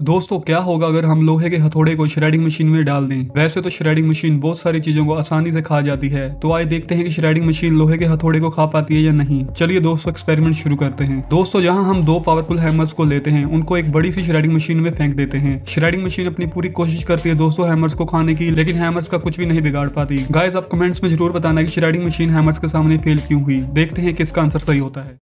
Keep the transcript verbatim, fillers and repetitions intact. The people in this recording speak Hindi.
दोस्तों क्या होगा अगर हम लोहे के हथौड़े को श्रेडिंग मशीन में डाल दें। वैसे तो श्रेडिंग मशीन बहुत सारी चीजों को आसानी से खा जाती है, तो आइए देखते हैं कि श्रेडिंग मशीन लोहे के हथौड़े को खा पाती है या नहीं। चलिए दोस्तों एक्सपेरिमेंट शुरू करते हैं। दोस्तों जहां हम दो पावरफुल हैमर्स को लेते हैं, उनको एक बड़ी सी श्रेडिंग मशीन में फेंक देते हैं। श्रेडिंग मशीन अपनी पूरी कोशिश करती है दोस्तों हैमर्स को खाने की, लेकिन हैमर्स का कुछ भी नहीं बिगाड़ पाती। गाइस आप कमेंट्स में जरूर बताना कि श्रेडिंग मशीन हैमर्स के सामने फेल क्यों हुई। देखते हैं किसका आंसर सही होता है।